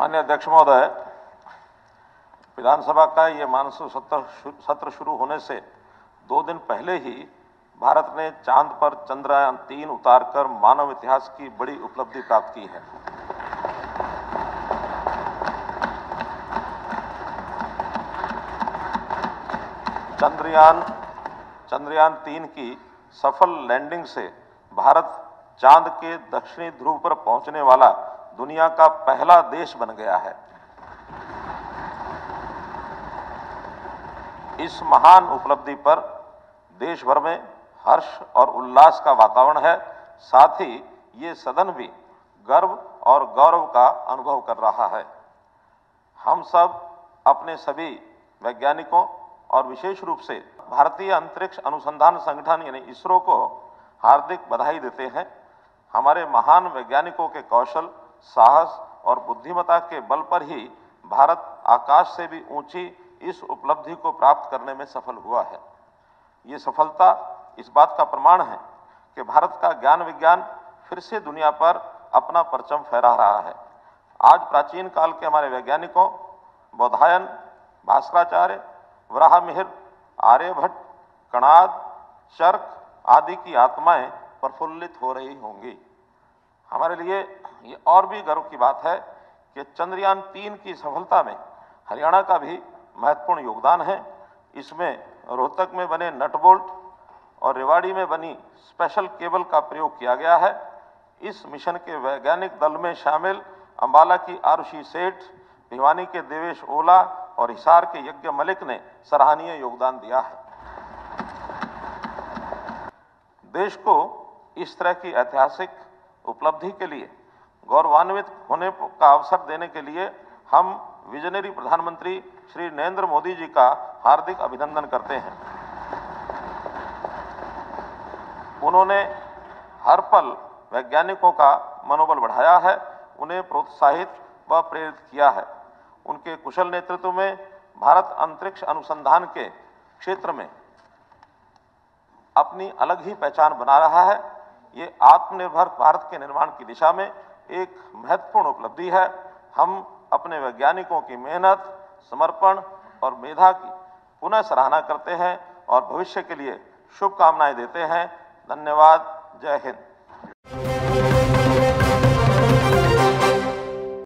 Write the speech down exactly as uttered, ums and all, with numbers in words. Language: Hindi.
माननीय अध्यक्ष महोदय, विधानसभा का ये मानसून सत्र सत्र शुरू होने से दो दिन पहले ही भारत ने चांद पर चंद्रयान तीन उतारकर मानव इतिहास की बड़ी उपलब्धि प्राप्त की है। चंद्रयान चंद्रयान तीन की सफल लैंडिंग से भारत चांद के दक्षिणी ध्रुव पर पहुंचने वाला दुनिया का पहला देश बन गया है। इस महान उपलब्धि पर देश भर में हर्ष और उल्लास का वातावरण है। साथ ही ये सदन भी गर्व और गौरव का अनुभव कर रहा है। हम सब अपने सभी वैज्ञानिकों और विशेष रूप से भारतीय अंतरिक्ष अनुसंधान संगठन यानी इसरो को हार्दिक बधाई देते हैं। हमारे महान वैज्ञानिकों के कौशल, साहस और बुद्धिमत्ता के बल पर ही भारत आकाश से भी ऊंची इस उपलब्धि को प्राप्त करने में सफल हुआ है। ये सफलता इस बात का प्रमाण है कि भारत का ज्ञान विज्ञान फिर से दुनिया पर अपना परचम फहरा रहा है। आज प्राचीन काल के हमारे वैज्ञानिकों बौधायन, भास्कराचार्य, वराहमिहिर, आर्यभट्ट, कणाद, चर्क आदि की आत्माएं प्रफुल्लित हो रही होंगी। हमारे लिए ये और भी गर्व की बात है कि चंद्रयान तीन की सफलता में हरियाणा का भी महत्वपूर्ण योगदान है। इसमें रोहतक में बने नट बोल्ट और रेवाड़ी में बनी स्पेशल केबल का प्रयोग किया गया है। इस मिशन के वैज्ञानिक दल में शामिल अंबाला की आरुषि सेठ, भिवानी के देवेश ओला और हिसार के यज्ञ मलिक ने सराहनीय योगदान दिया है। देश को इस तरह की ऐतिहासिक उपलब्धि के लिए गौरवान्वित होने का अवसर देने के लिए हम विजनरी प्रधानमंत्री श्री नरेंद्र मोदी जी का हार्दिक अभिनंदन करते हैं। उन्होंने हर पल वैज्ञानिकों का मनोबल बढ़ाया है, उन्हें प्रोत्साहित व प्रेरित किया है। उनके कुशल नेतृत्व में भारत अंतरिक्ष अनुसंधान के क्षेत्र में अपनी अलग ही पहचान बना रहा है। ये आत्मनिर्भर भारत के निर्माण की दिशा में एक महत्वपूर्ण उपलब्धि है। हम अपने वैज्ञानिकों की मेहनत, समर्पण और मेधा की पुनः सराहना करते हैं और भविष्य के लिए शुभकामनाएं देते हैं। धन्यवाद। जय हिंद।